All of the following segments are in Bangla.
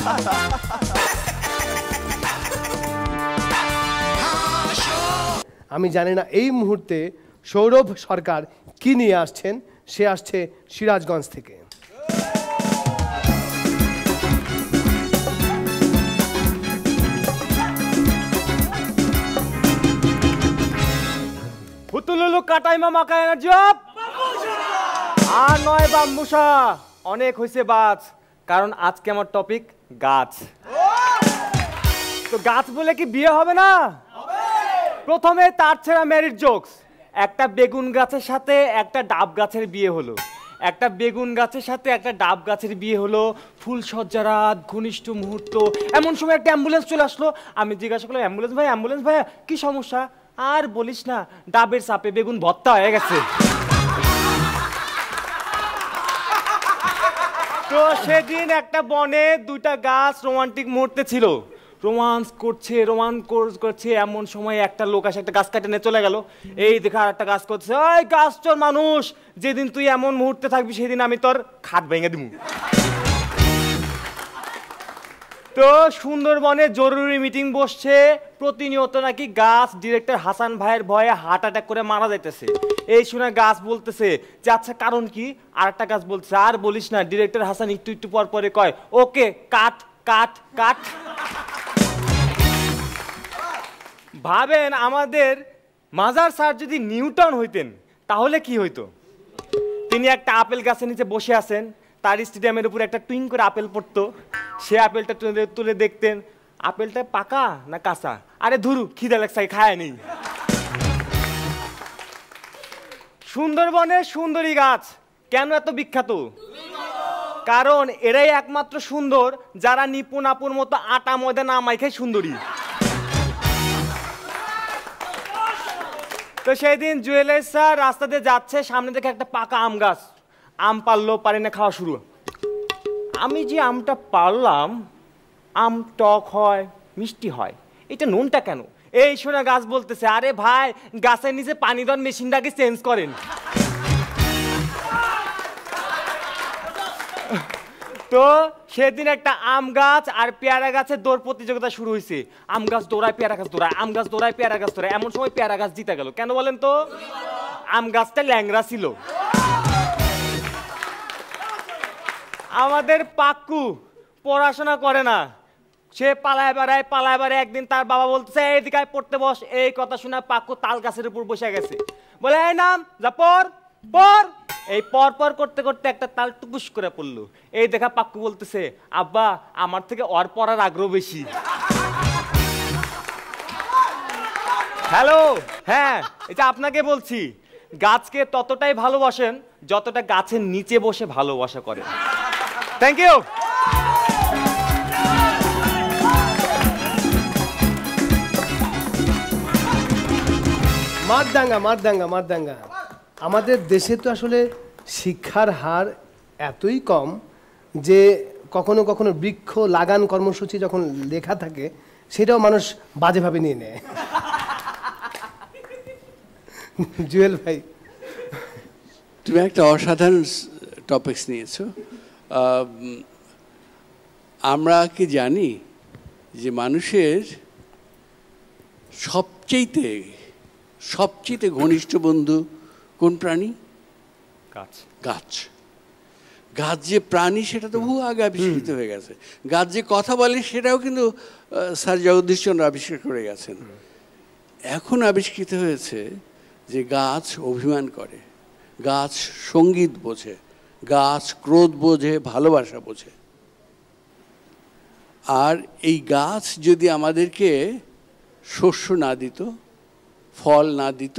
আমি জানি না এই মুহূর্তে সৌরভ সরকার কি নিয়ে আসছেন। সে আসছে সিরাজগঞ্জ থেকে। হুতুলুলু কাটাই মামা কায়না জব আর নয় বাম্বুসা, অনেক হয়েছে বাজ, কারণ আজকে আমার টপিক গাছ। তো গাছ বলে কি বিয়ে হবে না? প্রথমে তার ছেড়া ম্যারিড জোকস। একটা বেগুন গাছের সাথে একটা ডাব গাছের বিয়ে হলো, একটা বেগুন গাছের সাথে একটা ডাব গাছের বিয়ে হলো। ফুল সজ্জা রাত, ঘনিষ্ঠ মুহূর্ত, এমন সময় একটা অ্যাম্বুলেন্স চলে আসলো। আমি জিজ্ঞাসা করলাম, অ্যাম্বুলেন্স ভাইয়া কি সমস্যা? আর বলিস না, ডাবের চাপে বেগুন ভর্তা হয়ে গেছে। তো সেদিন একটা বনে দুইটা গাছ রোমান্টিক মুহূর্তে ছিল, রোমান্স করছে। এমন সময় একটা লোক আসে একটা গাছ কাটে নিয়ে চলে গেল। এই দেখা আর একটা গাছ করছে, ওই গাছ চোর মানুষ, যেদিন তুই এমন মুহূর্তে থাকবি সেদিন আমি তোর খাট ভেঙে দিব। তো সুন্দরবনে জরুরি মিটিং বসছে, প্রতিনিয়ত নাকি গাছ ডিরেক্টর হাসান ভাইয়ের ভয়ে হার্ট অ্যাটাক করে মারা যাইতেছে। এই শুনে গাছ বলতেছে যে আচ্ছা কারণ কি? আর একটা গাছ বলছে, আর বলিস না, ডিরেক্টর হাসান একটু পর পরে কয় ওকে কাট কাট কাট। ভাবেন আমাদের মাজার স্যার যদি নিউটন হইতেন তাহলে কি হইতো? তিনি একটা আপেল গাছের নিচে বসে আছেন, তার স্টেডিয়ামের উপর একটা টুইং করে আপেল পড়তো। সে আপেলটা তুলে দেখতেন, আপেলটা পাকা না কাঁচা? আরে ধুরু, খিদে লাগছে খায় নেই। সুন্দরবনের সুন্দরী গাছ কেন এত বিখ্যাত? কারণ এরাই একমাত্র সুন্দর যারা নিপুণ আপুর মতো আটা ময়দা না মাইখায় সুন্দরী। তো সেদিন জুয়েলার স্যার রাস্তা দিয়ে যাচ্ছে, সামনে দেখে একটা পাকা আম গাছ। আম পারলো, পারে না, খাওয়া শুরু। আমি যে আমটা পারলাম, আম টক হয়, মিষ্টি হয়, এটা নুনটা কেন? এই শোনা গাছ বলতেছে, আরে ভাই গাছের নিচে পানি দেওয়ার মেশিনটাকে চেঞ্জ করেন। তো সেদিন একটা আম গাছ আর পেয়ারা গাছের দৌড় প্রতিযোগিতা শুরু হয়েছে। আম গাছ দৌড়ায়, পেয়ারা গাছ দৌড়ায়, আম গাছ দৌড়ায়, পেয়ারা গাছ দৌড়ায়। এমন সময় পেয়ারা গাছ জিতে গেল। কেন বলেন তো? আম গাছটা ল্যাংড়া ছিল। আমাদের পাক্কু পড়াশোনা করে না, সে পালায় বেড়ায়। একদিন তার বাবা বলতেছে এইদিকে পড়তে বস। এই কথা শুনে পাক্কু তাল গাছের উপর বসে গেছে, বলে এই নাম যা পড়। এই পর করতে করতে একটা তাল টুকুস করে পড়লো। এই দেখা পাক্কু বলতেছে, আব্বা আমার থেকে ওর পড়ার আগ্রহ বেশি। হ্যালো, হ্যাঁ এটা আপনাকে বলছি, গাছকে ততটাই ভালোবাসেন যতটা গাছের নিচে বসে ভালোবাসা করেন। Thank you. মারদাঙ্গা। আমাদের দেশে তো আসলে শিক্ষার হার এতই কম যে কখনো কখনো বৃক্ষ লাগান কর্মসূচি যখন লেখা থাকে সেটাও মানুষ বাজেভাবে নিয়ে নেয়। জুয়েল ভাই, তুমি একটা অসাধারণ টপিকস নিয়েছো। আমরা কি জানি যে মানুষের সবচেয়ে ঘনিষ্ঠ বন্ধু কোন প্রাণী? গাছ। গাছ যে প্রাণী সেটা তো বহু আগে আবিষ্কৃত হয়ে গেছে। গাছ যে কথা বলে সেটাও কিন্তু স্যার জগদীশচন্দ্র আবিষ্কার করে গেছেন। এখন আবিষ্কৃত হয়েছে যে গাছ অভিমান করে, গাছ সঙ্গীত বোঝে, গাছ ক্রোধ বোঝে, ভালোবাসা বোঝে। আর এই গাছ যদি আমাদেরকে শস্য না দিত, ফল না দিত,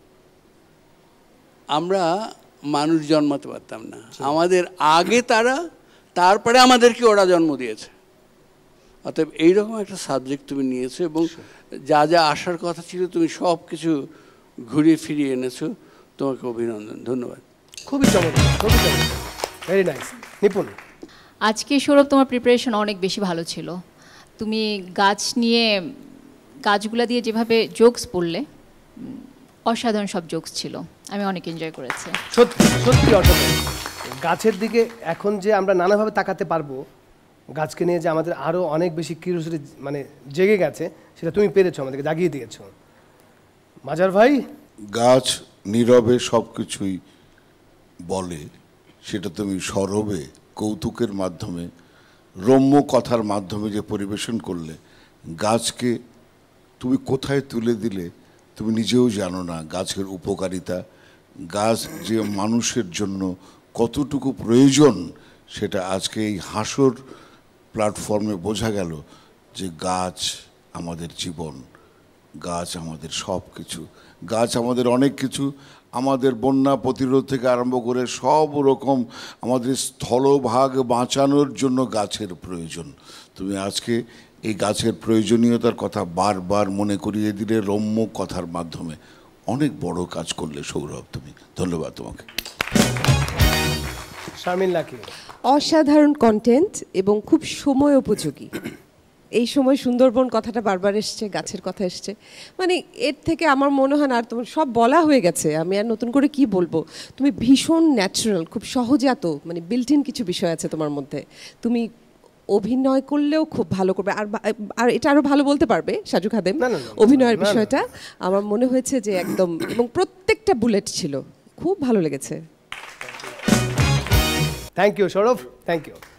আমরা মানুষ জন্মাতে পারতাম না। আমাদের আগে তারা, তারপরে আমাদেরকে ওরা জন্ম দিয়েছে। অতএব এইরকম একটা সাবজেক্ট তুমি নিয়েছো এবং যা যা আসার কথা ছিল তুমি সব কিছু ঘুরিয়ে ফিরিয়ে এনেছো। তোমাকে অভিনন্দন, ধন্যবাদ। খুবই চমৎকার, ভেরি নাইস। নিপুণ, আজকে সৌরভ তোমার প্রিপারেশন অনেক বেশি ভালো ছিল। তুমি গাছ নিয়ে, গাছগুলা দিয়ে যেভাবে জোকস পড়লে, অসাধারণ সব জোকস ছিল, আমি অনেক এনজয় করেছি। সত্যি অসাধারণ। গাছের দিকে এখন যে আমরা নানাভাবে তাকাতে পারবো গাছকে নিয়ে যে আমাদের আরও অনেক বেশি কিউরিওসিটি মানে জেগে গেছে, সেটা তুমি পেরেছো, আমাদেরকে জাগিয়ে দিয়েছো। মাজার ভাই? গাছ নীরবে সব কিছুই বলে, সেটা তুমি সরবে কৌতুকের মাধ্যমে, রম্য কথার মাধ্যমে যে পরিবেশন করলে, গাছকে তুমি কোথায় তুলে দিলে তুমি নিজেও জানো না। গাছের উপকারিতা, গাছ যে মানুষের জন্য কতটুকু প্রয়োজন, সেটা আজকে এই হাসর প্ল্যাটফর্মে বোঝা গেল যে গাছ আমাদের জীবন, গাছ আমাদের সব কিছু, গাছ আমাদের অনেক কিছু, আমাদের বন্যা প্রতিরোধ থেকে আরম্ভ করে সব রকম আমাদের স্থলভাগ বাঁচানোর জন্য গাছের প্রয়োজন। তুমি আজকে এই গাছের প্রয়োজনীয়তার কথা বারবার মনে করিয়ে দিলে রম্য কথার মাধ্যমে। অনেক বড় কাজ করলে সৌরভ তুমি, ধন্যবাদ তোমাকে। শারমিন লাকি? অসাধারণ কন্টেন্ট এবং খুব সময় উপযোগী। এই সময় সুন্দরবন কথাটা বারবার এসছে, গাছের কথা এসছে, মানে এর থেকে আমার মনে হয় না আর তোমার সব বলা হয়ে গেছে, আমি আর নতুন করে কি বলবো। তুমি ভীষণ ন্যাচারাল, খুব সহজাত, মানে বিল্ট ইন কিছু বিষয় আছে তোমার মধ্যে। তুমি অভিনয় করলেও খুব ভালো করবে, আর এটা আরো ভালো বলতে পারবে সাজু খাদেম। অভিনয়ের বিষয়টা আমার মনে হয়েছে যে একদম, এবং প্রত্যেকটা বুলেট ছিল, খুব ভালো লেগেছে। Thank you Sourav, thank you.